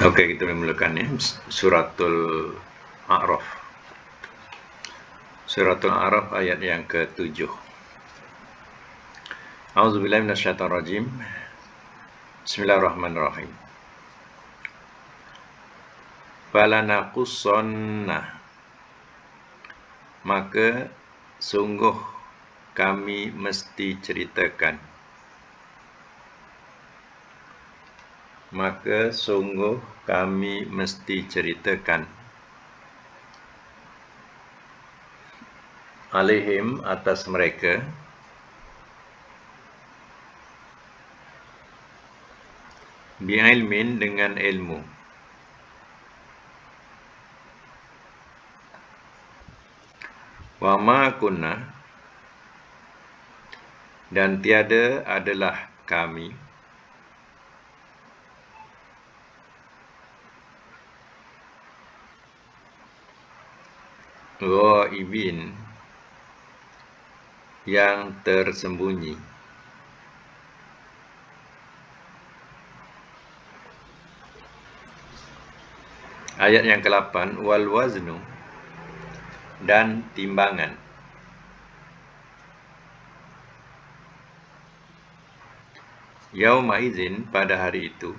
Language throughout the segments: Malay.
Oke, kita mulakan ya. Suratul A'raf. Suratul A'raf ayat yang ke-7. A'udzubillahi minasyaitonirrajim. Bismillahirrahmanirrahim. Falanaqussanna, maka sungguh kami mesti ceritakan. Maka sungguh kami mesti ceritakan. Alaihim, atas mereka, bi'ilmin, dengan ilmu. Wa ma kunna, dan tiada adalah kami, ghaibin, yang tersembunyi. Ayat yang ke-8, wal waznu, dan timbangan. Yauma izin, pada hari itu,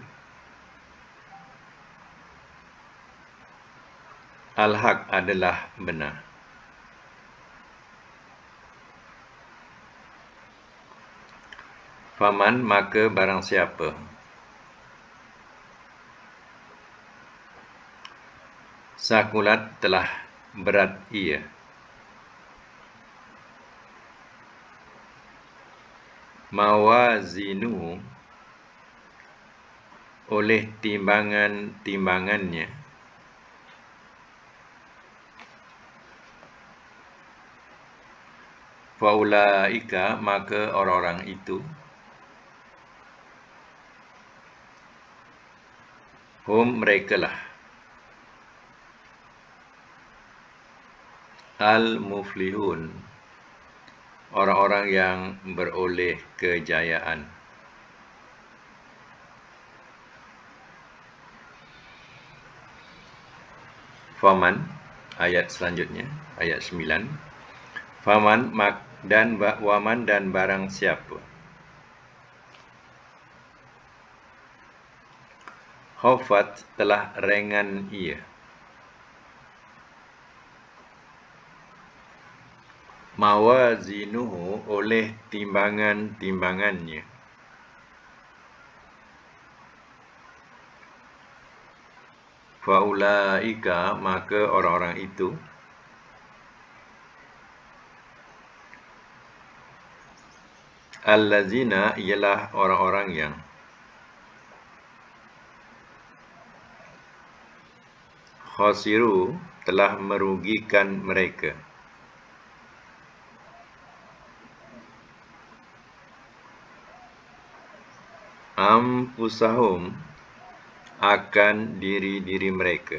al-haq, adalah benar. Faman, maka barang siapa, sakulat, telah berat ia, mawazinu, oleh timbangan-timbangannya, faulaika, maka orang-orang itu, hum, merekalah, al-muflihun, orang-orang yang beroleh kejayaan. Faman, ayat selanjutnya, ayat 9. Faman, dan waman, dan barang siapa, khafat, telah ringan ia, mawazinuhu, oleh timbangan-timbangannya, faulaika, maka orang-orang itu, allazina, ialah orang-orang yang, khasiru, telah merugikan mereka, anfusahum, akan diri-diri mereka,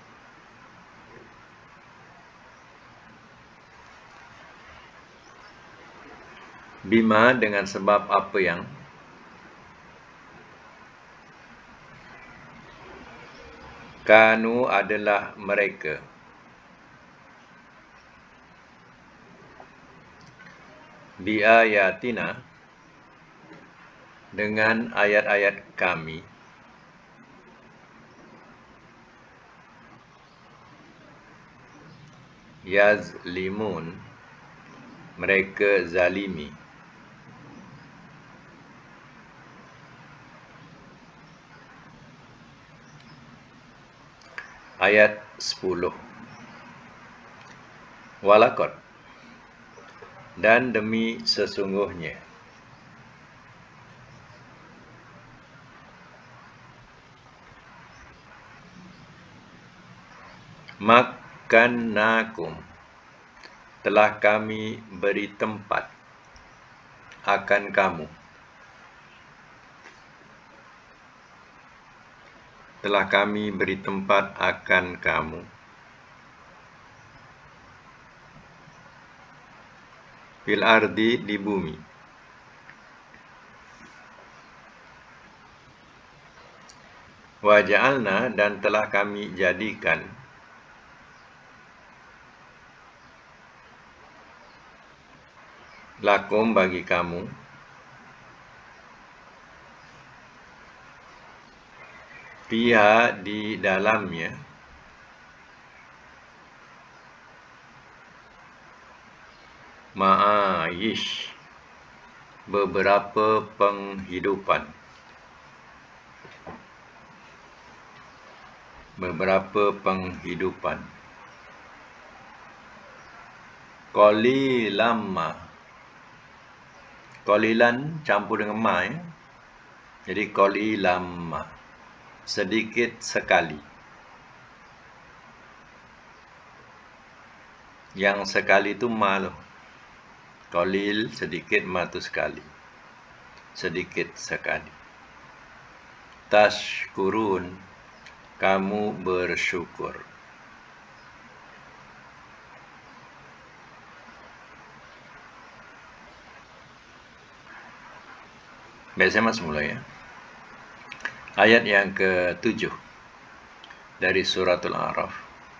bima, dengan sebab apa yang, kanu, adalah mereka, biayatina, dengan ayat-ayat kami, yazlimun, mereka zalimi. Ayat 10, walakot, dan demi sesungguhnya, makkannakum, telah kami beri tempat akan kamu, telah kami beri tempat akan kamu, fil ardi, di bumi, Wa ja'alna, dan telah kami jadikan lakum, bagi kamu, fiha, di dalamnya, ma'ayish, beberapa penghidupan. Beberapa penghidupan. Qalilamma. Qalilan campur dengan ma, ya. Jadi qalilamma, sedikit sekali. Yang sekali itu ma loh. Qalil sedikit, ma tu sekali. Sedikit sekali. Tashkurun, kamu bersyukur. Baik, saya masuk mulai, ya. Ayat yang ke-7 dari suratul A'raf.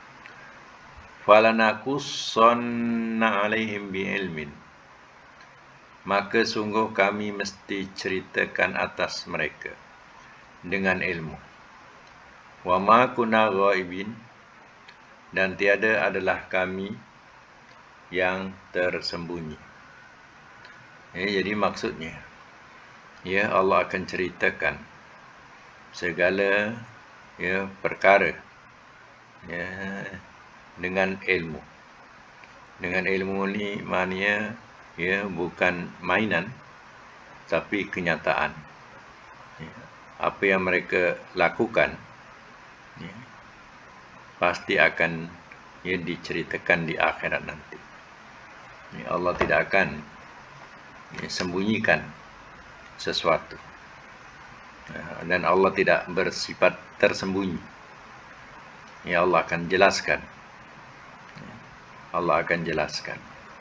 Falanakussanna alaihim bi'ilmin, maka sungguh kami mesti ceritakan atas mereka dengan ilmu. Wa ma kunna ghaibin, dan tiada adalah kami yang tersembunyi. Jadi maksudnya, ya, Allah akan ceritakan segala, ya, perkara, ya, dengan ilmu. Dengan ilmu ni maknanya, ya, bukan mainan, tapi kenyataan. Ya, apa yang mereka lakukan, ya, pasti akan, ya, diceritakan di akhirat nanti. Ya, Allah tidak akan, ya, sembunyikan sesuatu. Dan Allah tidak bersifat tersembunyi. Ya, Allah akan jelaskan. Allah akan jelaskan.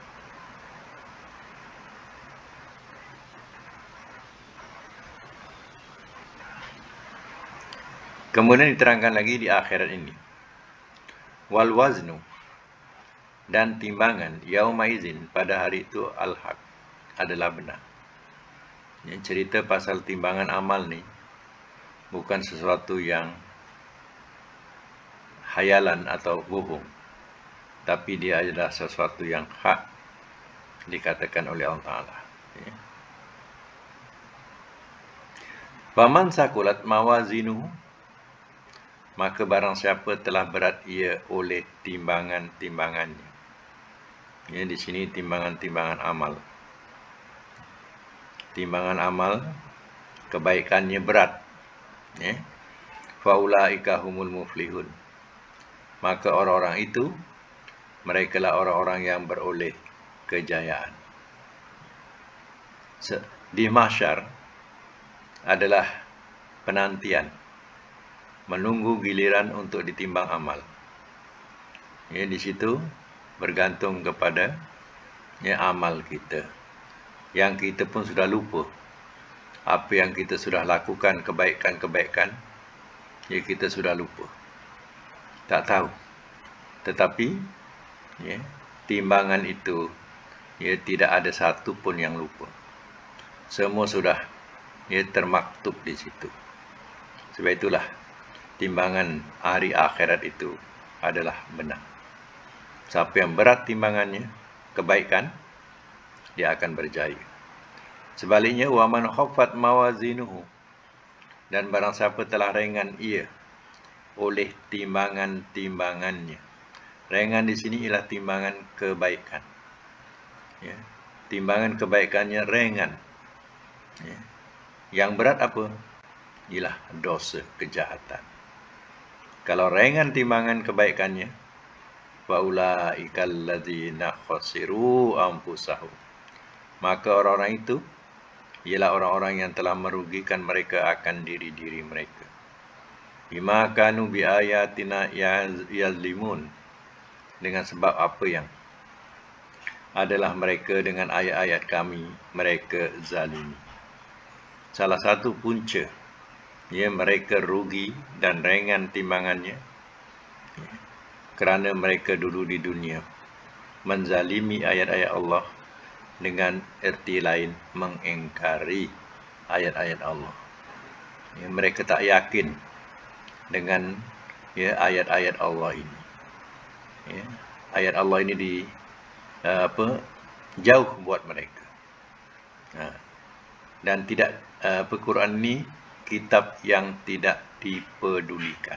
Kemudian diterangkan lagi di akhirat ini. Wal waznu, dan timbangan, yaumaizin, pada hari itu, al-haq, adalah benar. Yang cerita pasal timbangan amal ni bukan sesuatu yang hayalan atau bohong, tapi dia adalah sesuatu yang hak, dikatakan oleh Allah Ta'ala. Ya. Faman sakulat mawazinuhu, maka barang siapa telah berat ia oleh timbangan-timbangannya. Ya, di sini timbangan-timbangan amal. Timbangan amal, kebaikannya berat. Ya. Faulaika humul muflihun, maka orang-orang itu, mereka lah orang-orang yang beroleh kejayaan. Di mahsyar adalah penantian, menunggu giliran untuk ditimbang amal. Ya, di situ bergantung kepada, ya, amal kita. Yang kita pun sudah lupa. Apa yang kita sudah lakukan, kebaikan-kebaikan, ya, kita sudah lupa. Tak tahu. Tetapi, ya, timbangan itu, ya, tidak ada satu pun yang lupa. Semua sudah, ya, termaktub di situ. Sebab itulah timbangan hari akhirat itu adalah benar. Siapa yang berat timbangannya, kebaikan, dia akan berjaya. Sebaliknya, wa man khaffat mawazinuhu, dan barang siapa telah ringan ia oleh timbangan-timbangannya. Ringan di sini ialah timbangan kebaikan. Ya. Timbangan kebaikannya ringan. Ya. Yang berat apa? Ialah dosa, kejahatan. Kalau ringan timbangan kebaikannya, faulaikal ladzina khasiru anfusahum, maka orang-orang itu ialah orang-orang yang telah merugikan mereka akan diri-diri mereka. Bima kanu bi ayatina yazlimun, dengan sebab apa yang adalah mereka dengan ayat-ayat kami mereka zalimi. Salah satu punca, ya, mereka rugi dan ringan timbangannya, kerana mereka dulu di dunia menzalimi ayat-ayat Allah, dengan erti lain mengingkari ayat-ayat Allah. Ya, mereka tak yakin dengan ya ayat-ayat Allah ini. Ya, ayat Allah ini jauh buat mereka. Dan tidak Al-Quran ini kitab yang tidak dipedulikan.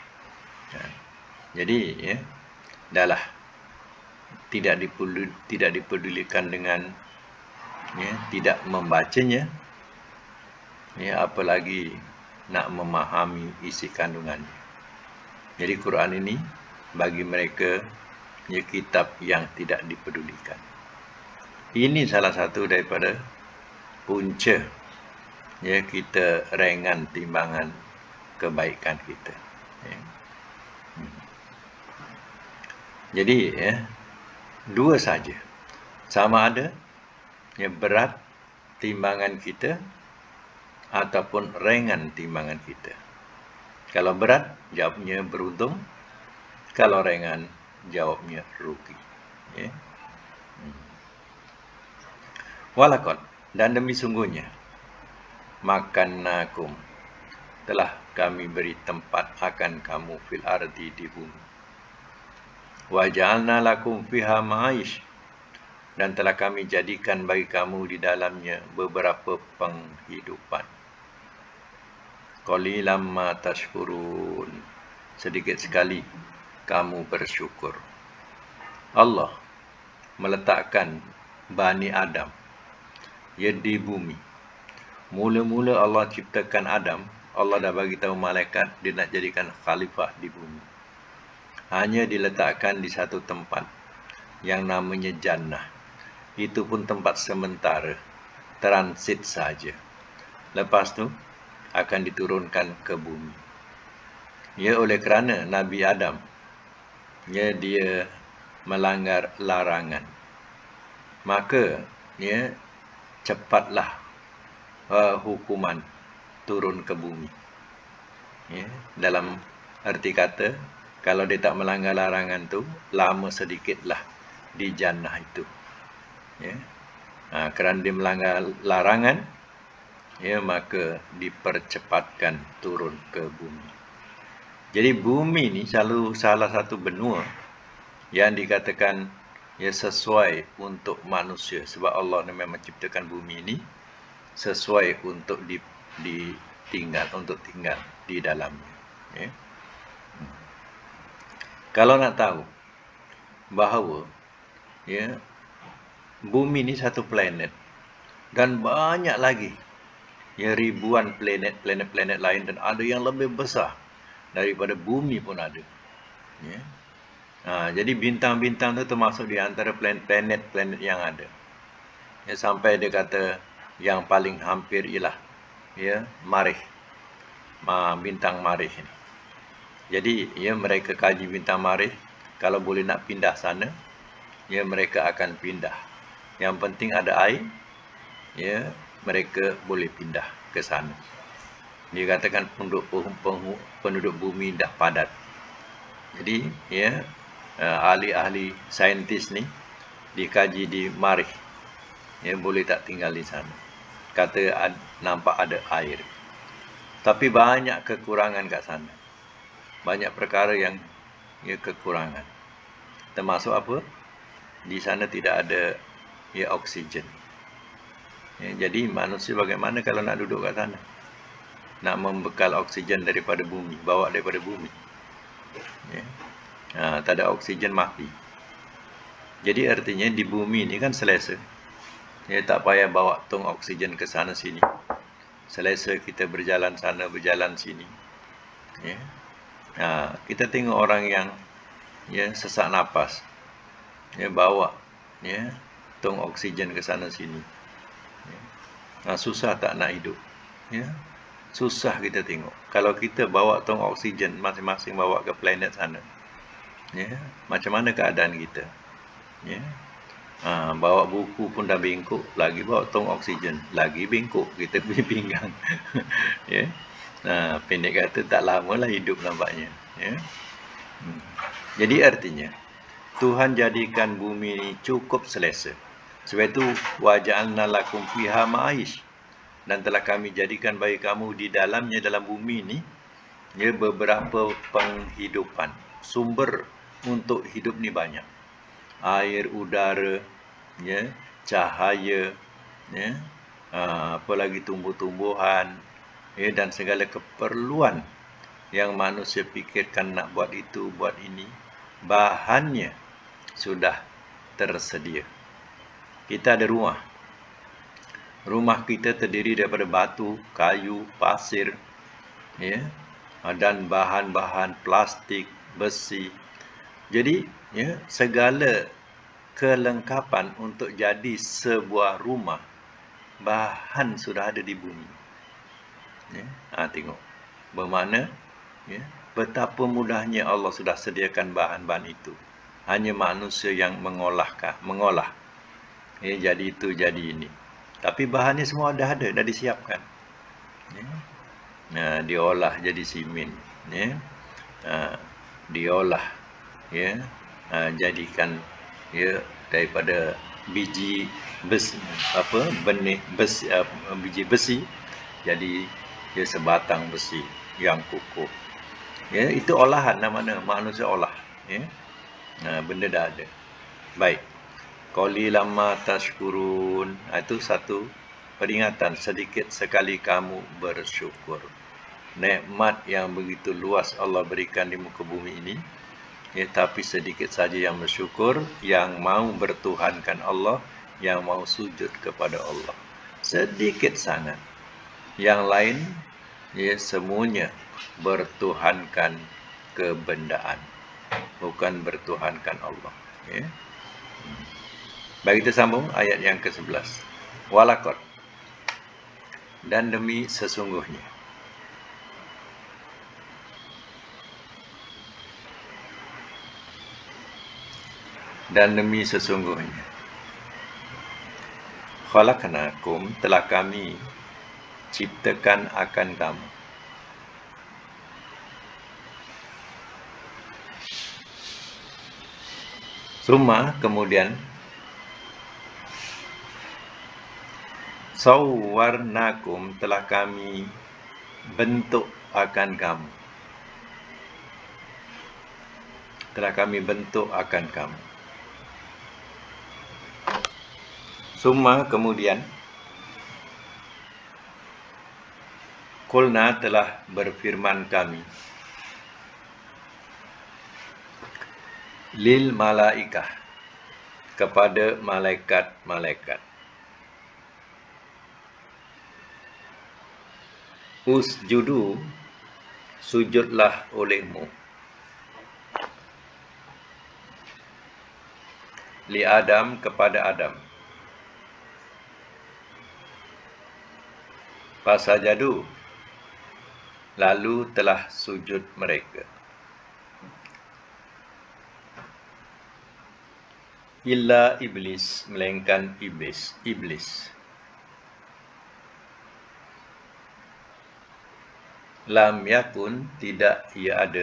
Jadi ya, dahlah tidak dipedulikan dengan ya, tidak membacanya, ya, apalagi nak memahami isi kandungannya. Jadi Quran ini bagi mereka ya kitab yang tidak dipedulikan. Ini salah satu daripada punca ya kita ringan timbangan kebaikan kita. Ya. Jadi ya, dua saja. Sama ada ya berat timbangan kita ataupun ringan timbangan kita. Kalau berat, jawabnya beruntung. Kalau ringan, jawabnya rugi. Ya. Walakad, dan demi sungguhnya, makannakum, telah kami beri tempat akan kamu fil ardi di bumi. Wa ja'alna lakum fiha ma'ish, dan telah kami jadikan bagi kamu di dalamnya beberapa penghidupan. Qalilam ma tashkurun, sedikit sekali kamu bersyukur. Allah meletakkan Bani Adam ya di bumi. Mula-mula Allah ciptakan Adam, Allah dah bagi tahu malaikat dia nak jadikan khalifah di bumi. Hanya diletakkan di satu tempat yang namanya jannah. Itu pun tempat sementara, transit saja. Lepas tu akan diturunkan ke bumi. Ya, oleh kerana Nabi Adam ya dia melanggar larangan, maka ya cepatlah hukuman turun ke bumi. Ya, dalam arti kata, kalau dia tak melanggar larangan tu, lama sedikitlah di jannah itu. Ya. Kerana dia melanggar larangan, ya, maka dipercepatkan turun ke bumi. Jadi bumi ni selalu salah satu benua yang dikatakan ya sesuai untuk manusia, sebab Allah memang menciptakan bumi ini sesuai untuk tinggal di dalamnya. Ya. Kalau nak tahu bahawa ya bumi ini satu planet dan banyak lagi ya ribuan planet lain, dan ada yang lebih besar daripada bumi pun ada. Ya. Jadi bintang-bintang itu termasuk di antara planet yang ada. Ya, sampai dia kata yang paling hampir ialah ya Marikh, bintang Marikh ini. Jadi ya mereka kaji bintang Marikh, kalau boleh nak pindah sana, ya mereka akan pindah. Yang penting ada air, ya mereka boleh pindah ke sana. Dia katakan penduduk bumi dah padat. Jadi ya ahli-ahli saintis ni dikaji di Marikh, ya boleh tak tinggal di sana. Kata nampak ada air, tapi banyak kekurangan kat sana. Banyak perkara yang ya kekurangan. Termasuk apa? Di sana tidak ada ya oksigen. Ya, jadi manusia bagaimana kalau nak duduk kat sana? Nak membekal oksigen daripada bumi, bawa daripada bumi. Ya. Tak ada oksigen, mati. Jadi artinya di bumi ini kan selesa. Ya, tak payah bawa tong oksigen ke sana sini. Selesa kita berjalan sana, berjalan sini. Ya. Kita tengok orang yang ya sesak napas, ya bawa ya tong oksigen ke sana sini. Ya. Susah tak nak hidup. Ya. Susah kita tengok. Kalau kita bawa tong oksigen masing-masing bawa ke planet sana, ya, macam mana keadaan kita? Ya. Bawa buku pun dah bengkok, lagi bawa tong oksigen, lagi bengkok kita punya pinggang. Ya. Pendek kata tak lamalah hidup nampaknya. Ya. Jadi artinya Tuhan jadikan bumi ini cukup selesa. Sebab itu waja'alna lakum fiha ma'ish, dan telah kami jadikan bagi kamu di dalamnya, dalam bumi ini, ya, beberapa penghidupan. Sumber untuk hidup ni banyak. Air, udara, ya, cahaya, ya, apa lagi tumbuh-tumbuhan, ya, dan segala keperluan yang manusia fikirkan nak buat itu, buat ini, bahannya sudah tersedia. Kita ada rumah. Rumah kita terdiri daripada batu, kayu, pasir, ya, dan bahan-bahan plastik, besi. Jadi, ya, segala kelengkapan untuk jadi sebuah rumah, bahan sudah ada di bumi. Ya, tengok. Bermakna, ya, betapa mudahnya Allah sudah sediakan bahan-bahan itu. Hanya manusia yang mengolah. Ya, jadi itu, jadi ini. Tapi bahannya semua dah ada, dah disiapkan. Ya. Diolah jadi simen. Ya. Diolah, ya, jadikan, ya, daripada biji besi, benih besi, biji besi jadi, ya, sebatang besi yang kukuh. Ya, itu olahan, namanya manusia olah. Ya. Benda dah ada. Baik. Qalilan ma tashkurun. Itu satu peringatan, sedikit sekali kamu bersyukur. Nikmat yang begitu luas Allah berikan di muka bumi ini, ya, tapi sedikit saja yang bersyukur, yang mau bertuhankan Allah, yang mau sujud kepada Allah. Sedikit sangat. Yang lain, ya, semuanya bertuhankan kebendaan, bukan bertuhankan Allah. Ya. Baik, kita sambung ayat yang ke-11. Walaqad, dan demi sesungguhnya. Dan demi sesungguhnya. Khalaqnakum, telah kami ciptakan akan kamu. Summa, kemudian, sawwarnakum, telah kami bentuk akan kamu. Telah kami bentuk akan kamu. Summa, kemudian, qulna, telah berfirman kami, lil malaikah, kepada malaikat-malaikat, usjudu, sujudlah olehmu, li Adam, kepada Adam. Fasajadu, lalu telah sujud mereka. Illa iblis, melainkan iblis. Lam yakun, tidak ia ada.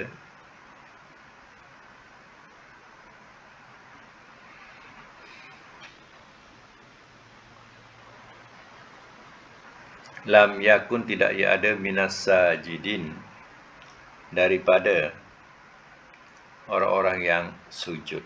Lam yakun, tidak ia ada, minas sajidin, daripada orang-orang yang sujud.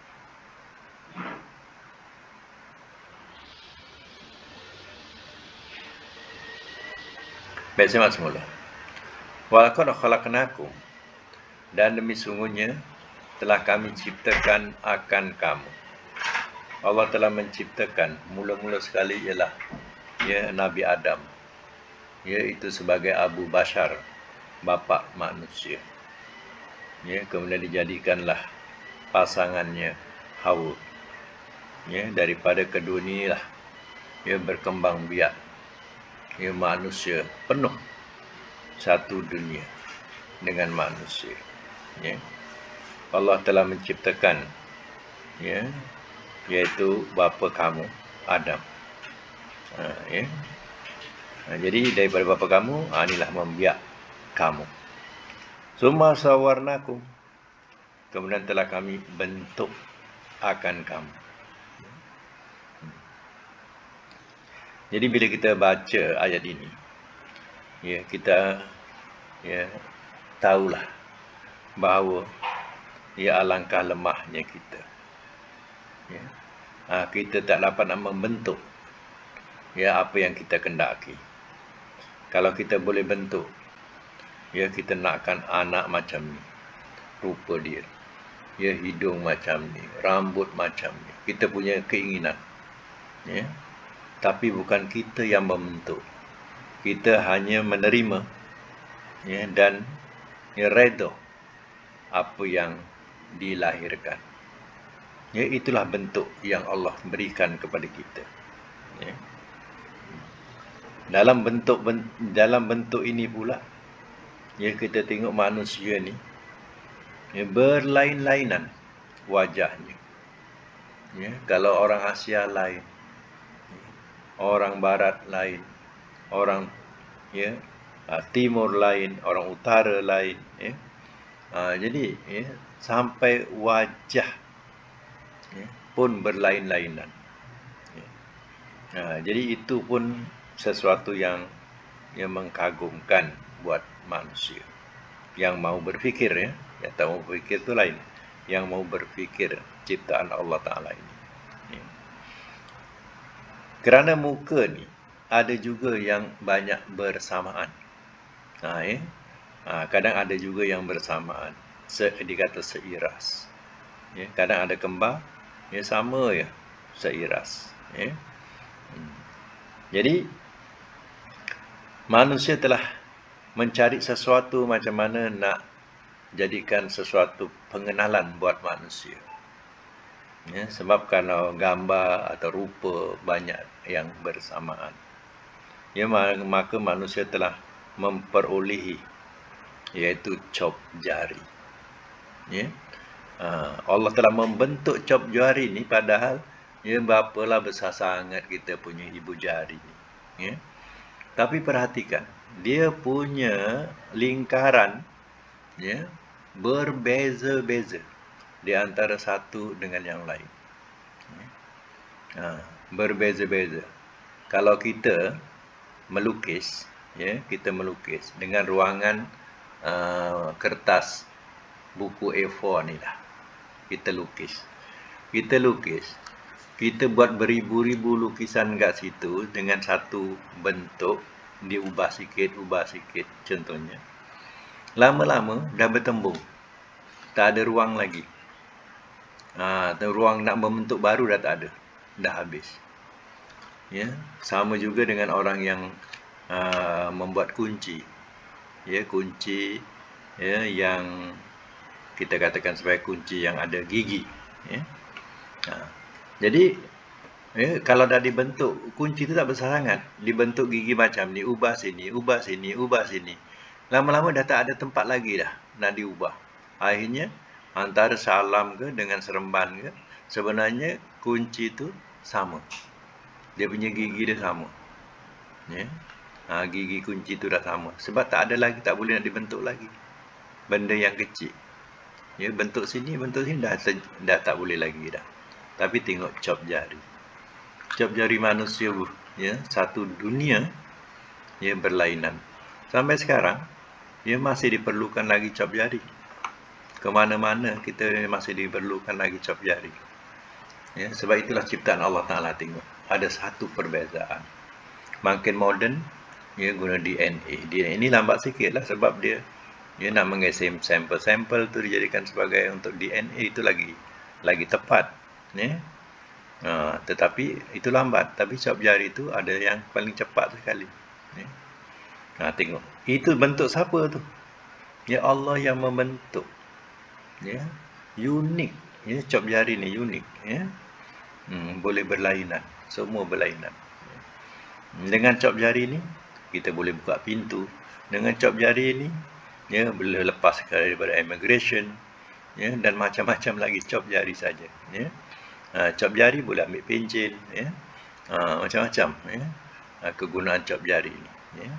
Baik, saya semula. Walaqad khalaqnakum, dan demi sungguhnya telah kami ciptakan akan kamu. Allah telah menciptakan, mula-mula sekali ialah, ya, Nabi Adam, iaitu sebagai Abu Bashar, bapa manusia. Ya, kemudian dijadikanlah pasangannya Hawa. Ya, daripada kedua inilah, ya, berkembang biak, ya, manusia penuh satu dunia dengan manusia. Ya. Allah telah menciptakan, ya, iaitu bapa kamu Adam. Ya. Jadi daripada bapa kamu, inilah membiak kamu. Summa sawarnakum, kemudian telah kami bentuk akan kamu. Jadi bila kita baca ayat ini, ya, kita tahulah bahawa alangkah lemahnya kita. Kita tak dapat nak membentuk apa yang kita kendaki. Kalau kita boleh bentuk, kita nakkan anak macam ni, rupa dia, hidung macam ni, rambut macam ni, kita punya keinginan. Tapi bukan kita yang membentuk. Kita hanya menerima dan redha apa yang dilahirkan. Itulah bentuk yang Allah berikan kepada kita. Dalam bentuk ini pula, kita tengok manusia ni berlain-lainan wajahnya. Kalau orang Asia lain, orang Barat lain, orang Timur lain, orang Utara lain. Jadi sampai wajah pun berlain-lainan. Jadi itu pun sesuatu yang mengkagumkan buat manusia yang mau berfikir. Yang tak mau berfikir itu lain. Yang mau berfikir ciptaan Allah Ta'ala ini. Kerana muka ni ada juga yang banyak bersamaan. Kadang ada juga yang bersamaan. Dikata seiras. Kadang ada kembar, sama seiras. Jadi manusia telah mencari sesuatu macam mana nak jadikan sesuatu pengenalan buat manusia. Sebab kalau gambar atau rupa banyak yang bersamaan, maka manusia telah memperolehi iaitu cop jari. Allah telah membentuk cop jari ni, padahal berapalah besar sangat kita punya ibu jari ni. Tapi perhatikan, dia punya lingkaran berbeza-beza di antara satu dengan yang lain. Berbeza-beza. Kalau kita melukis, kita melukis dengan ruangan kertas buku A4 ni lah. Kita lukis. Kita buat beribu-ribu lukisan kat situ dengan satu bentuk, diubah sikit, contohnya. Lama-lama dah bertembung. Tak ada ruang lagi. Ruang nak membentuk baru dah tak ada. Dah habis. Sama juga dengan orang yang membuat kunci. Kunci yang kita katakan sebagai kunci yang ada gigi. Jadi kalau dah dibentuk, kunci itu tak besar sangat. Dibentuk gigi macam ni, ubah sini. Lama-lama dah tak ada tempat lagi dah nak diubah. Akhirnya antara salam ke dengan seremban ke, sebenarnya kunci itu sama. Dia punya gigi dia sama. Gigi kunci itu dah sama. Sebab tak ada lagi, tak boleh nak dibentuk lagi. Benda yang kecil. Bentuk sini dah tak boleh lagi dah. Tapi tengok cop jari. Cop jari manusia satu dunia berlainan. Sampai sekarang masih diperlukan lagi cop jari. Kemana-mana kita masih diperlukan lagi cop jari. Sebab itulah ciptaan Allah Ta'ala. Tengok, ada satu perbezaan. Makin moden, guna DNA. DNA ini lambat sikit lah, sebab dia nak mengisim sampel-sampel tu dijadikan sebagai untuk DNA itu lagi tepat. Tetapi itu lambat. Tapi cop jari itu ada yang paling cepat sekali. Tengok, itu bentuk siapa tu? Allah yang membentuk. Unik. Cop jari ni unik. Boleh berlainan. Semua berlainan. Dengan cop jari ni kita boleh buka pintu. Dengan cop jari ni boleh lepas daripada immigration, dan macam-macam lagi cop jari saja. Cap jari boleh ambil pencen, ya. Macam-macam, ya. Kegunaan cap jari ini, ya.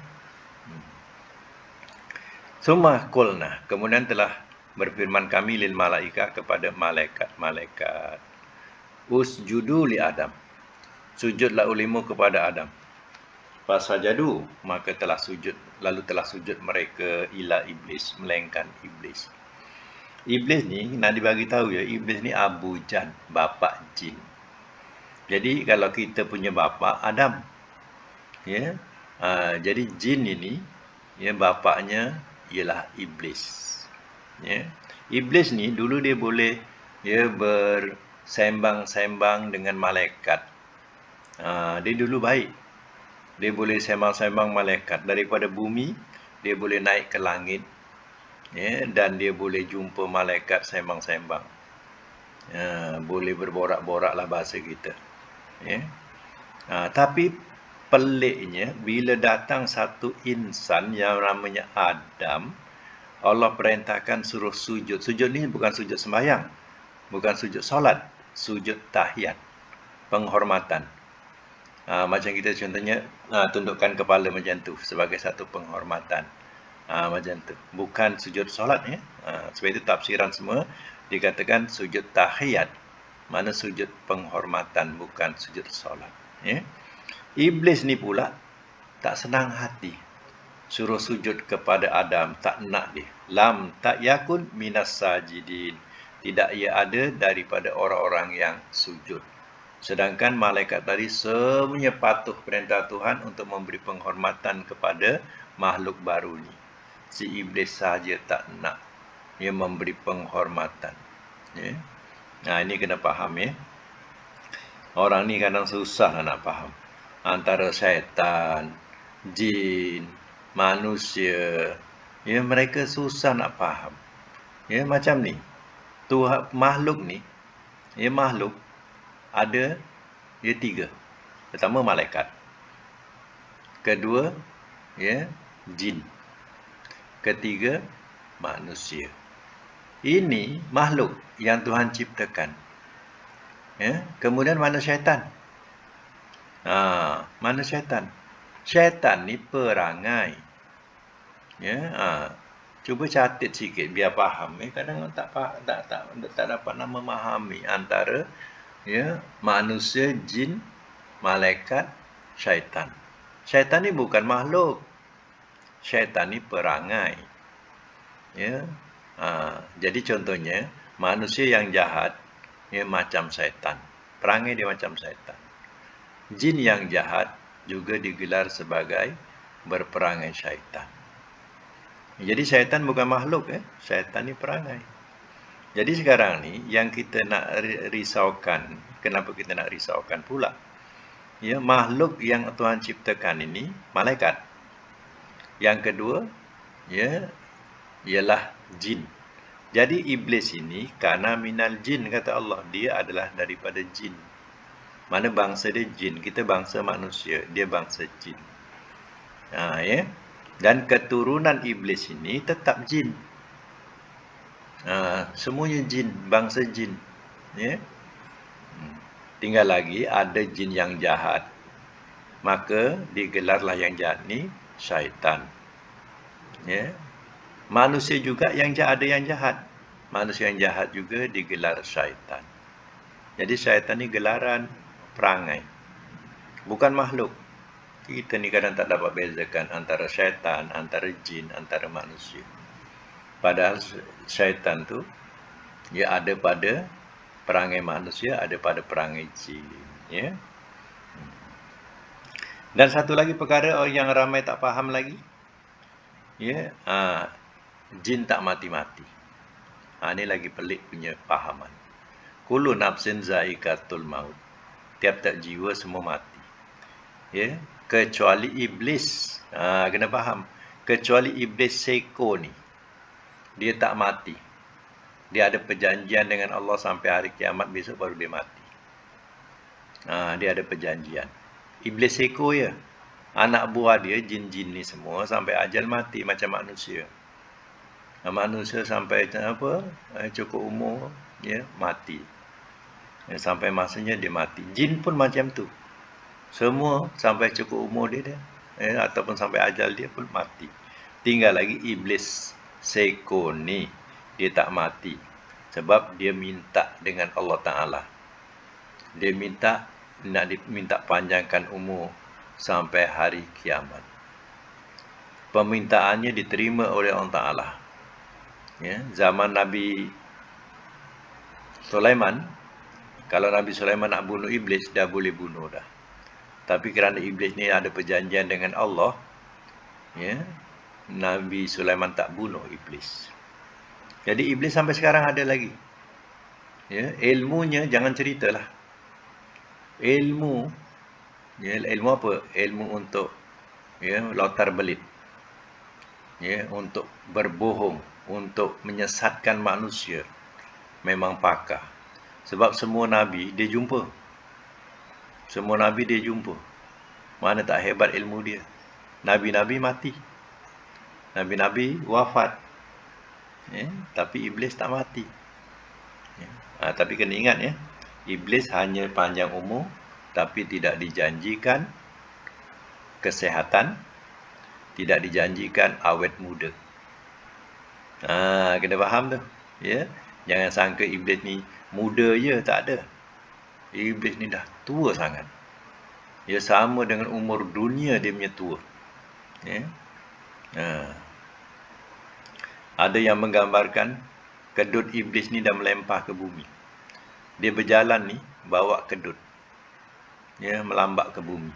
Summa qulna, kemudian telah berfirman kami lil malaika kepada malaikat-malaikat. Usjudu li Adam. Sujudlah ulimu kepada Adam. Fasajadu, maka telah sujud, lalu telah sujud mereka ila iblis, melainkan iblis. Iblis ni nak dibagi tahu ya, iblis ni Abu Jan, bapa jin. Jadi kalau kita punya bapa Adam, ya. Jadi jin ini, ya, bapaknya ialah iblis. Ya. Iblis ni dulu dia boleh, ya, bersembang-sembang dengan malaikat. Dia dulu baik. Dia boleh sembang-sembang malaikat daripada bumi, dia boleh naik ke langit, ya, dan dia boleh jumpa malaikat sembang-sembang. Boleh berborak-borak lah bahasa kita. Ya. Tapi peliknya, bila datang satu insan yang namanya Adam, Allah perintahkan suruh sujud. Sujud ni bukan sujud sembahyang, bukan sujud solat, sujud tahiyat, penghormatan. Macam kita contohnya tundukkan kepala macam tu sebagai satu penghormatan. Macam tu. Bukan sujud solat, ya. Sebab itu tafsiran semua dikatakan sujud tahiyat. Mana sujud penghormatan, bukan sujud solat, ya. Iblis ni pula tak senang hati. Suruh sujud kepada Adam, tak nak dia. Lam tak yakun minas sajidin. Tidak ia ada daripada orang-orang yang sujud. Sedangkan malaikat tadi semuanya patuh perintah Tuhan untuk memberi penghormatan kepada makhluk baru ni. Si iblis saja tak nak dia memberi penghormatan. Ya. Ini kena faham, ya. Orang ni kadang susah nak faham. Antara syaitan, jin, manusia, ya, mereka susah nak faham. Ya, macam ni. Tuhan, makhluk ni, ya, makhluk ada dia 3. Pertama malaikat. Kedua, ya, jin. Ketiga, manusia. Ini makhluk yang Tuhan ciptakan. Ya, kemudian mana syaitan? Mana syaitan? Syaitan ni perangai. Ya, cuba catat sikit biar faham. Kadang tak dapat nak memahami antara, ya, manusia, jin, malaikat, syaitan. Syaitan ni bukan makhluk. Syaitan ni perangai. Ya. Jadi contohnya manusia yang jahat, ya, macam syaitan. Perangai dia macam syaitan. Jin yang jahat juga digelar sebagai berperangai syaitan. Jadi syaitan bukan makhluk, syaitan ni perangai. Jadi sekarang ni yang kita nak risaukan, kenapa kita nak risaukan pula? Ya, makhluk yang Tuhan ciptakan ini malaikat. Yang kedua, ya, ialah jin. Jadi iblis ini kana minal jin, kata Allah, dia adalah daripada jin. Mana bangsa dia jin, kita bangsa manusia, dia bangsa jin. Ya. Dan keturunan iblis ini tetap jin. Semuanya jin, bangsa jin. Ya. Tinggal lagi ada jin yang jahat. Maka digelarlah yang jahat ni syaitan. Ya. Manusia juga yang jahat, ada yang jahat. Manusia yang jahat juga digelar syaitan. Jadi syaitan ni gelaran perangai, bukan makhluk. Kita ni kadang tak dapat bezakan antara syaitan, antara jin, antara manusia. Padahal syaitan tu, dia ada pada perangai manusia, ada pada perangai jin. Ya. Dan satu lagi perkara yang ramai tak faham lagi, ya, jin tak mati-mati. Ini lagi pelik punya fahaman. Kullu nafsin za'iqatul maut. Tiap-tiap jiwa semua mati. Ya, kecuali iblis. Kena faham. Kecuali iblis seko ni, dia tak mati. Dia ada perjanjian dengan Allah sampai hari kiamat, besok baru dia mati. Dia ada perjanjian. Iblis seko ya. Anak buah dia, jin-jin ni semua sampai ajal mati macam manusia. Manusia sampai cukup umur, ya, mati. Sampai masanya dia mati. Jin pun macam tu. Semua sampai cukup umur dia ataupun sampai ajal dia pun mati. Tinggal lagi iblis seko ni, dia tak mati. Sebab dia minta dengan Allah Ta'ala. Dia minta panjangkan umur sampai hari kiamat. Permintaannya diterima oleh Allah Ta'ala. Zaman Nabi Sulaiman, kalau Nabi Sulaiman nak bunuh iblis, dah boleh bunuh dah. Tapi kerana iblis ni ada perjanjian dengan Allah, Nabi Sulaiman tak bunuh iblis. Jadi iblis sampai sekarang ada lagi. Ilmunya jangan ceritalah. Ilmu apa? Ilmu untuk lontar belit. Untuk berbohong, untuk menyesatkan manusia. Memang pakar. Sebab semua nabi dia jumpa. Semua nabi dia jumpa. Mana tak hebat ilmu dia. Nabi-nabi mati. Nabi-nabi wafat. Tapi iblis tak mati. Tapi kena ingat iblis hanya panjang umur, tapi tidak dijanjikan kesehatan, tidak dijanjikan awet muda. Kena faham tu. Jangan sangka iblis ni muda je, tak ada. Iblis ni dah tua sangat. Sama dengan umur dunia dia punya tua. Ada yang menggambarkan kedut iblis ni dah melempar ke bumi. Dia berjalan ni bawa kedut. Melambak ke bumi.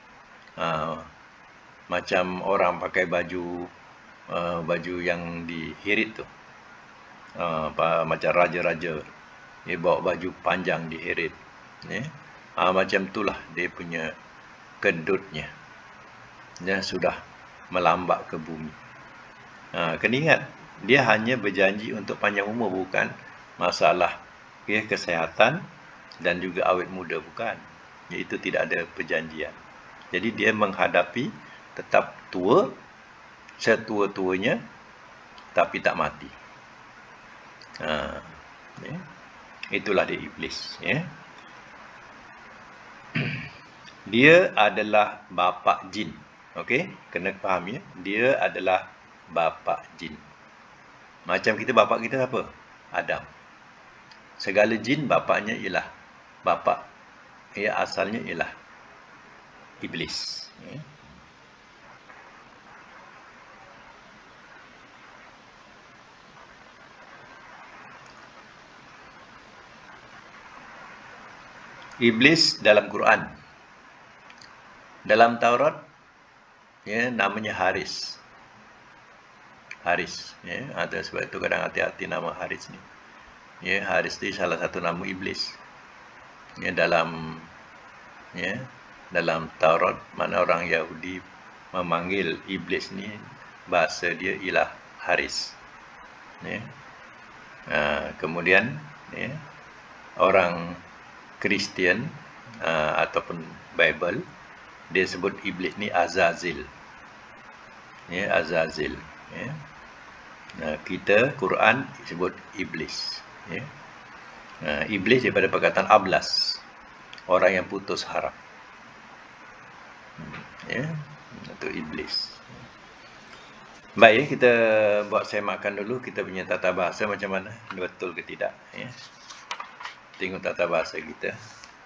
Macam orang pakai baju yang dihirit tu. Macam raja-raja. Dia bawa baju panjang dihirit. Macam itulah dia punya kedutnya. Sudah melambak ke bumi. Kena ingat, dia hanya berjanji untuk panjang umur, bukan masalah kesehatan dan juga awet muda, bukan. Iaitu tidak ada perjanjian. Jadi dia menghadapi tetap tua, setua-tuanya, tapi tak mati. Itulah dia iblis. Dia adalah bapa jin. Okey, kena faham Dia adalah bapa jin. Macam kita, bapa kita apa? Adam. Segala jin bapaknya ialah bapa. Asalnya ialah iblis. Iblis dalam Quran. Dalam Taurat, namanya Haris. Haris. Sebab itu kadang hati-hati nama Haris ni. Haris ni salah satu nama iblis. Dalam Taurat, mana orang Yahudi memanggil iblis ni, bahasa dia ialah Haris. Kemudian orang Kristian ataupun Bible, dia sebut iblis ni Azazil. Azazil. Kita Quran sebut iblis. Iblis daripada perkataan ablas, orang yang putus harap. Itu iblis. Baik, kita buat semakan dulu kita punya tata bahasa macam mana, betul ke tidak. Tengok tata bahasa kita.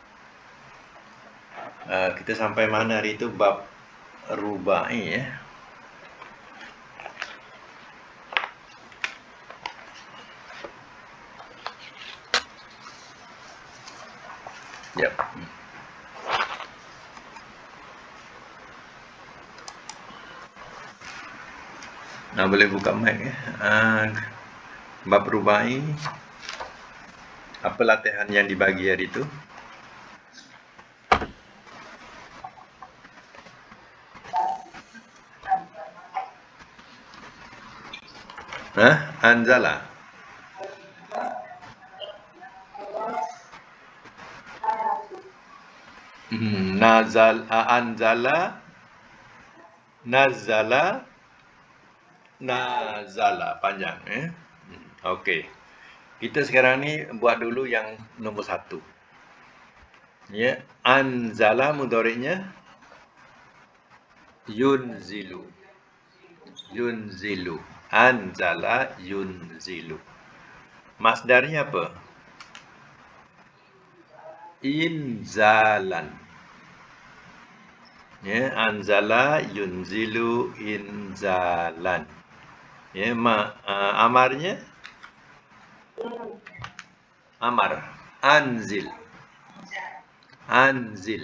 Kita sampai mana hari itu? Bab rubai. Yep. Boleh buka mic bab rubai. Apa latihan yang dibagi hari itu? Anzala. Anzala, nazala, panjang. Okey. Kita sekarang ni buat dulu yang nombor 1. Ya, anzala mudhari'nya yunzilu. Yunzilu. Anzala yunzilu. Masdarnya apa? Inzalan. Ya, anzala yunzilu inzalan. Ya, amarnya amar. Anzil. Anzil.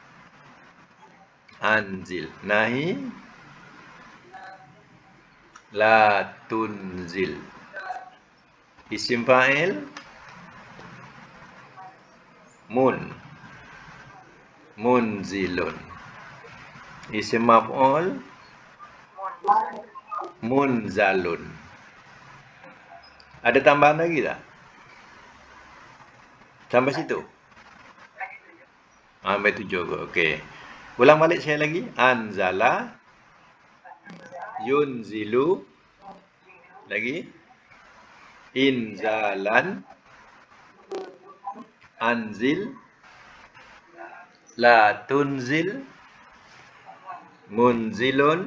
Anzil. Nahi la tunzil. Isim fa'il mun. Munzilun. Isim maf'ul munzalun. Ada tambahan lagi tak? Sampai situ? Sampai 7. Okey. Ulang balik saya lagi. Anzala yunzilu. Lagi. Inzalan. Anzil. La tunzil. Munzilun.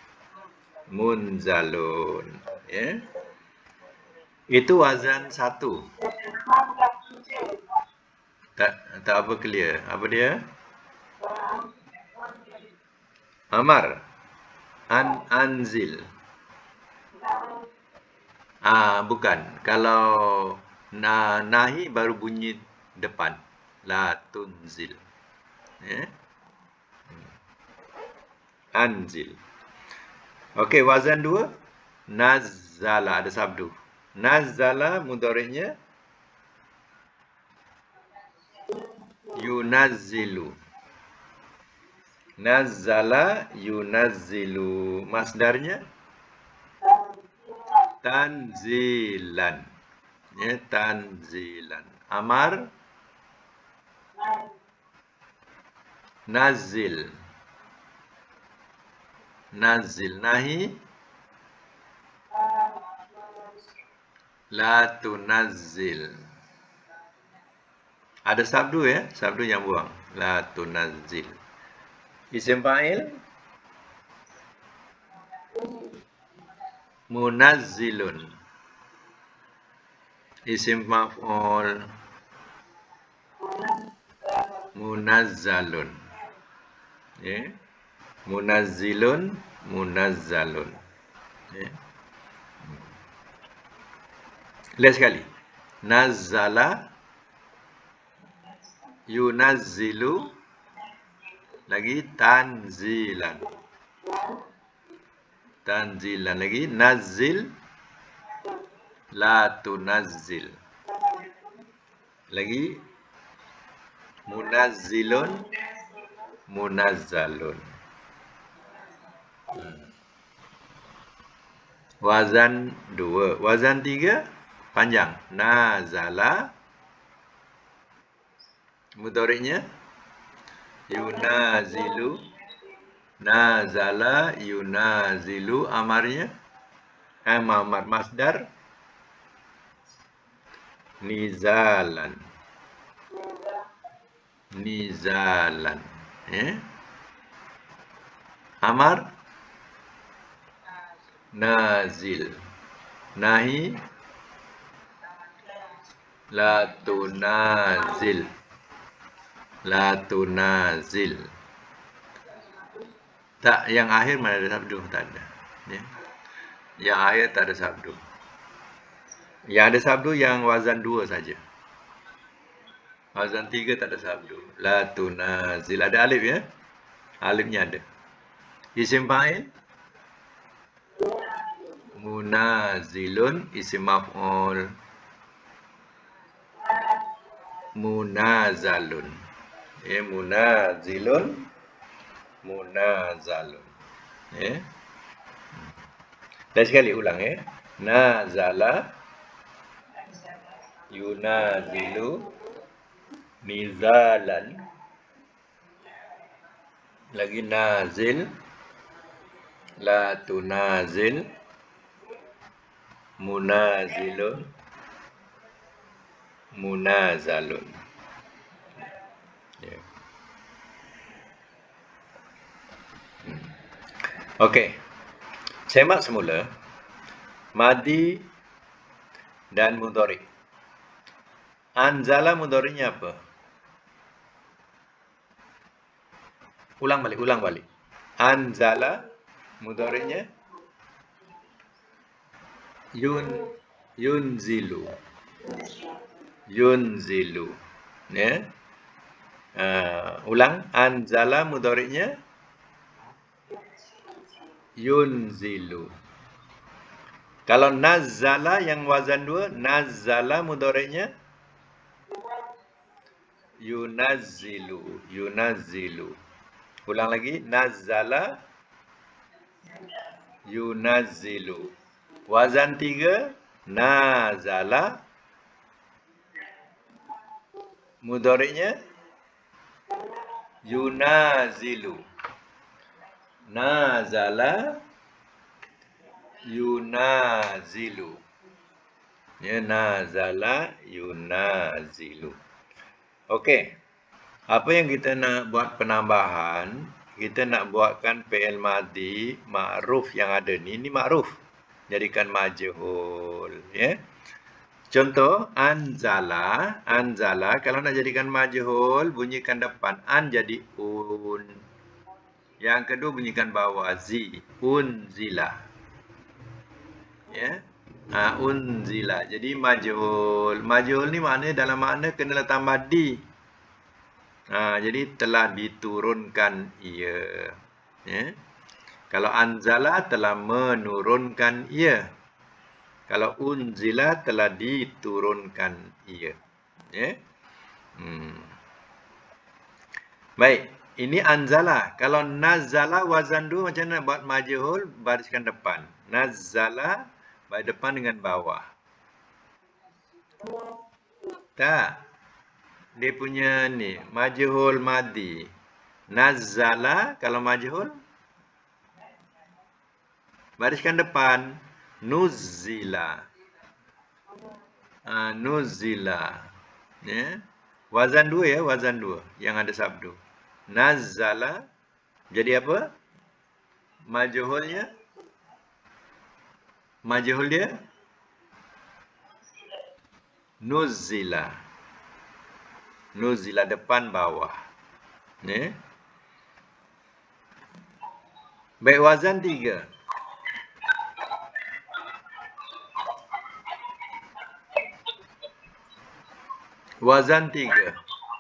Munzalun. Ya. Itu wazan 1. Tak apa clear. Apa dia? Amar. Anzil. Bukan. Kalau nahi baru bunyi depan. La tunzil. Ya. Anzil. Okey, wazan 2. Nazzala, ada sabdu. Nazzala mudhari'nya yunazzilu. Nazzala yunazzilu. Masdarnya tanzilan. Ya, tanzilan. Amar nazil. Nazil. Nahi la tunazzil. Ada sabdu ya, sabdu yang buang. La tunazzil. Isim fa'il munazzilun. Isim maf'ul munazzalun. Ya. Munazzilun, munazzalun. Ya. Lihat sekali. Nazzala yunazzilu. Lagi tanzilan. Tanzilan. Lagi nazzil la tunazzil. Lagi munazzilun munazzalun. Wazan 2. Wazan 3 panjang. Nazala mudhari'nya yunazilu. Nazala yunazilu. Amarnya amar masdar nizalan. Nizalan. Amar nazil. Nahi la tunazil. La tunazil. Tak, yang akhir mana ada sabdu? Tak ada. Ya. Yang akhir tak ada sabdu. Yang ada sabdu yang wazan 2 saja. Wazan 3 tak ada sabdu. La tunazil. Ada alif ya? Alifnya ada. Isim fa'il munazilun. Isim maf'ul munazalun. Ya, munazilun munazalun. Ya. Dan sekali ulang ya. Nazala yunazilu nizalan. Lagi nazil la tunazil munazilun munazalun. Okey. Semak semula madi dan mudhari. Anzala mudhari'nya apa? Ulang balik. Anzala mudhari'nya yunzilu. Ya. Ulang. Anzala mudhari'nya yunzilu. Kalau nazzala yang wazan 2, nazzala mudhari'nya yunazzilu. Ulang lagi, nazzala yunazzilu. Wazan 3, nazala mudhari'nya yunazilu. Nazala yunazilu. Ya, nazala yunazilu. Okey. Apa yang kita nak buat penambahan? Kita nak buatkan fi'il madhi ma'ruf yang ada ni. Ini ma'ruf. Jadikan majhul, ya. Contoh anzala. Kalau nak jadikan majhul, bunyikan depan an jadi un. Yang kedua bunyikan bawah zi, unzila. Ya. Unzila. Jadi majhul. Majhul ni maknanya dalam makna kena letak madi. Jadi telah diturunkan ia. Ya. Kalau anzala telah menurunkan ia. Kalau unzila telah diturunkan ia. Ya. Baik, ini anzala. Kalau nazala wazan 2 macam mana buat majhul? Bariskan depan. Nazala baris depan dengan bawah. Tak. Dia punya ni majhul madhi. Nazala kalau majhul bariskan depan. Nuzila. Nuzila. Ya. Wazan 2 ya, wazan 2 yang ada sabdu. Nazala jadi apa? Majhul dia nuzila. Nuzila depan bawah. Ya. Baik, wazan 3. Wazan 3.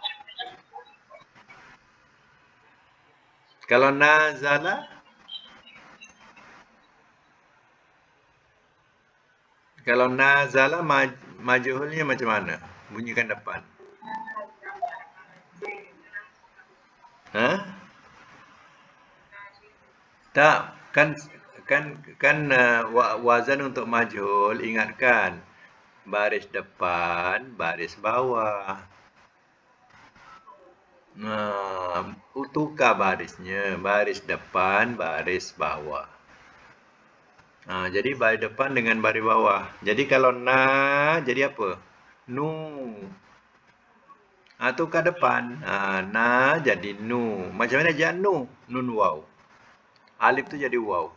Kalau nazala, majhulnya macam mana? Bunyikan depan. Tak, kan wazan untuk majhul, ingatkan. Baris depan, baris bawah. Tukar barisnya. Baris depan, baris bawah. Jadi baris depan dengan baris bawah. Jadi kalau na, jadi apa? Nu. Tukar depan. Na jadi nu. Macam mana jadi nu? Nun waw. Alif tu jadi waw.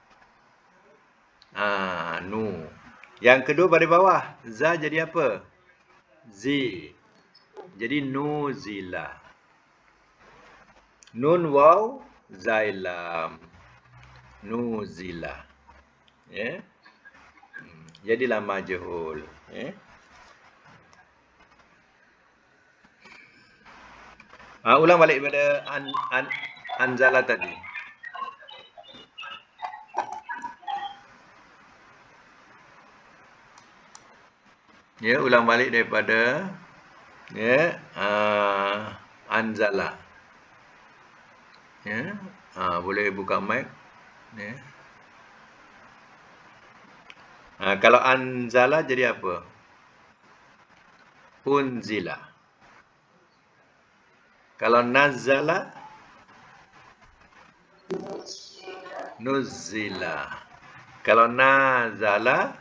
Nu. Yang kedua baris bawah. Za jadi apa? Zi. Jadi nuzila. Nun waw zailam. Nuzila. Ya. Jadilah majhul. Ya. Ulang balik pada anzala tadi. Ya, ulang balik daripada anzala. Ya. Boleh buka mic. Ya. Kalau anzala jadi apa? Unzila. Kalau nazala nuzila. Kalau nazala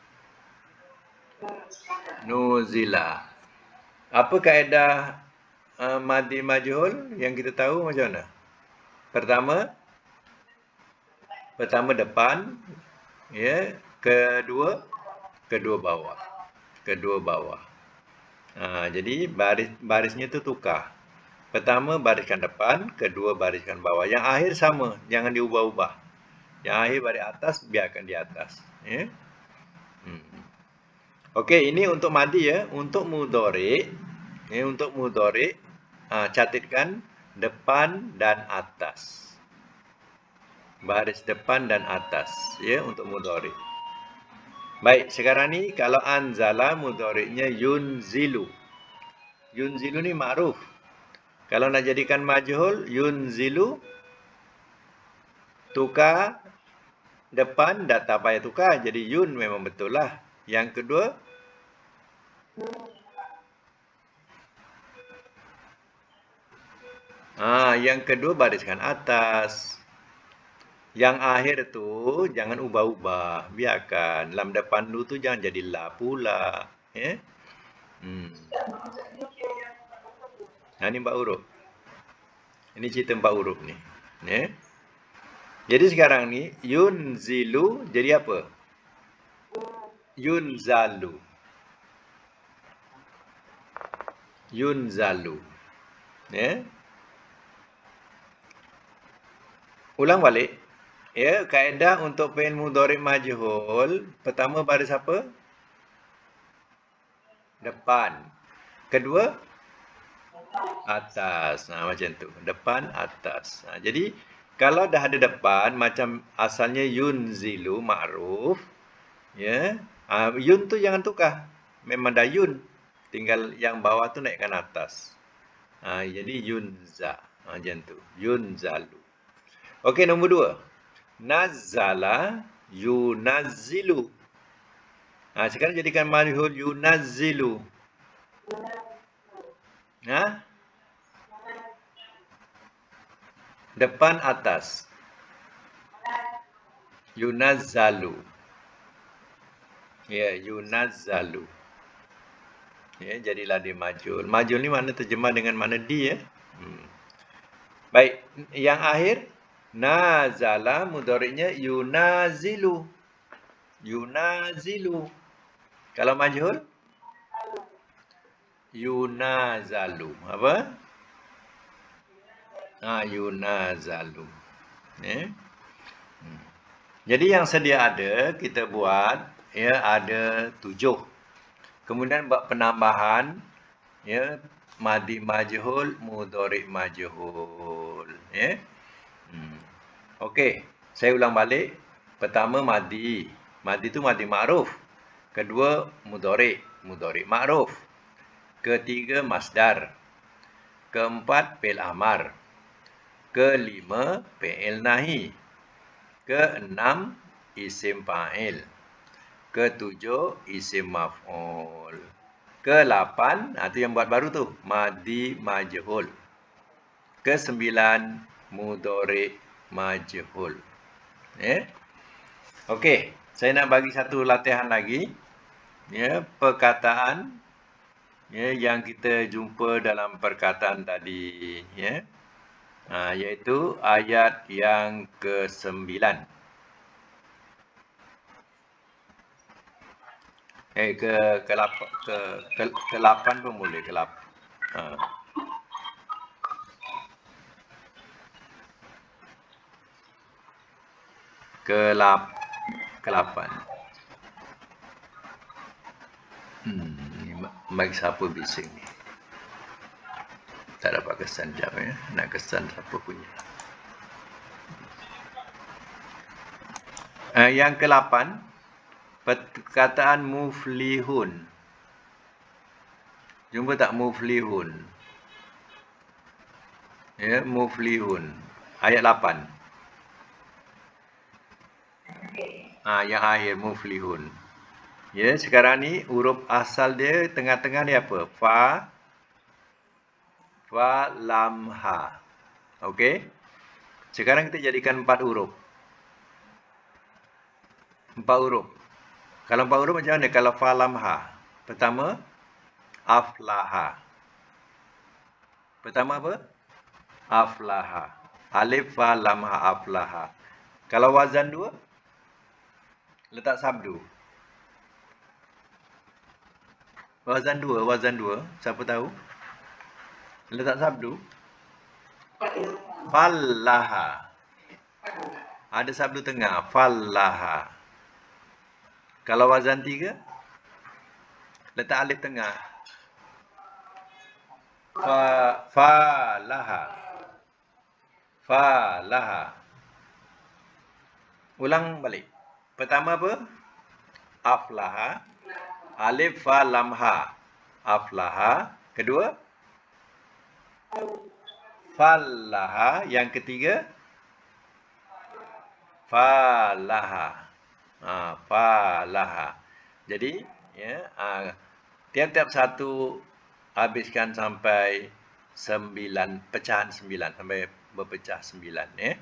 nuzila. Apa kaedah madhi majhul yang kita tahu macam mana? Pertama, Pertama depan, ya, kedua bawah. Kedua bawah. Jadi barisnya itu tukar. Pertama bariskan depan, kedua bariskan bawah. Yang akhir sama, jangan diubah-ubah. Yang akhir baris atas, biarkan di atas. Ya. Okey, ini untuk madi ya. Untuk mudhari, ya, untuk mudhari, catatkan depan dan atas. Baris depan dan atas, ya, untuk mudhari. Baik, sekarang ni kalau anzala mudhari'nya yunzilu. Yunzilu ni ma'ruf. Kalau nak jadikan majhul, yunzilu, tukar depan, tak payah tukar. Jadi yun memang betul lah. Yang kedua, yang kedua bariskan atas. Yang akhir tu jangan ubah-ubah. Biarkan. Dalam depan tu jangan jadi la pula. Ya? Ini 4 huruf. Ini cerita 4 huruf ni. Ya? Jadi sekarang ni, yunzilu jadi apa? Yunzalu. Yunzalu. Ya? Ulang balik. Ya, kaedah untuk fi'il mudhari' majhul, pertama baris apa? Depan. Kedua, atas. Macam tu. Depan, atas. Jadi, kalau dah ada depan, macam asalnya yunzilu, ma'ruf. Ya. Yun tu jangan tukar. Memang dah yun. Tinggal yang bawah tu naikkan atas. Jadi yunza. Macam tu. Yunzalu. Okey, nombor 2. Nazzala yunazzilu. Sekarang jadikan majhul yunazzilu. Depan atas. Yunazzalu. Ya, yunazzalu. Ya, jadilah dia majhul. Majhul ni makna terjemah dengan makna di ya. Baik, yang akhir nazala mudhari'nya yunazilu. Yunazilu. Kalau majhul yunazalu. Apa? Yunazalu. Jadi yang sedia ada kita buat ya ada 7. Kemudian buat penambahan ya madi majhul, mudhari' majhul ya. Okey, saya ulang balik. Pertama madi. Madi itu madi ma'ruf. Kedua mudhari', mudhari' ma'ruf. Ketiga masdar. Keempat fi'il amar. Kelima fi'il nahi. Keenam isim fa'il. Ketujuh isim maf'ul. Ke-8, itu yang buat baru tu, madi majhul. Ke-9 mudhari' majhul. Ya. Okey, saya nak bagi satu latihan lagi. Ya, perkataan ya yang kita jumpa dalam perkataan tadi ya. Iaitu ayat yang ke-9. Ke-8 pun boleh, ke-8. Ke-8. Bagi siapa bising ni? Tak dapat kesan jap ya. Nak kesan siapa punya. Yang ke-8, perkataan muflihun. Jumpa tak muflihun? Ya, muflihun. Ayat 8. Yang akhir muflihun. Ya, sekarang ni huruf asal dia tengah-tengah ni apa? Fa, lam, ha. Okey. Sekarang kita jadikan 4 huruf. 4 huruf. Kalau 4 huruf macam mana? Kalau fa, lam, ha. Pertama, aflaha. Pertama apa? Aflaha. Alif, fa, lam, ha, aflaha. Kalau wazan 2, letak sabdu. Wazan 2, siapa tahu? Letak sabdu. Fallaha. Ada sabdu tengah, fallaha. Kalau wazan 3, letak alif tengah. Falaha. Falaha. Ulang balik. Pertama apa? Aflaha. Alif fa lam ha. Aflaha. Kedua? Fallaha. Yang ketiga? Falaha. Falaha. Jadi, ya, tiap-tiap satu habiskan sampai 9, pecahan 9, sampai berpecah 9, ya.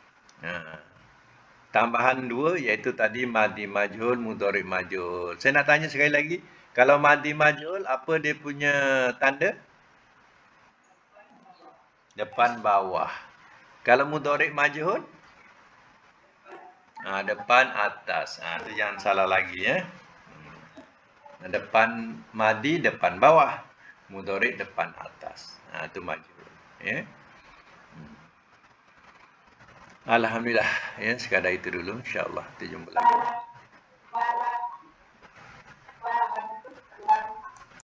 Tambahan 2 iaitu tadi madhi majhul, mudhari majhul. Saya nak tanya sekali lagi, kalau madhi majhul apa dia punya tanda? Depan bawah. Kalau mudhari majhul? Depan atas. Itu jangan salah lagi, ya. Depan madhi depan bawah, mudhari depan atas. Itu majhul, ya. Alhamdulillah, ya, sekadar itu dulu, insya-Allah kita jumpa lagi.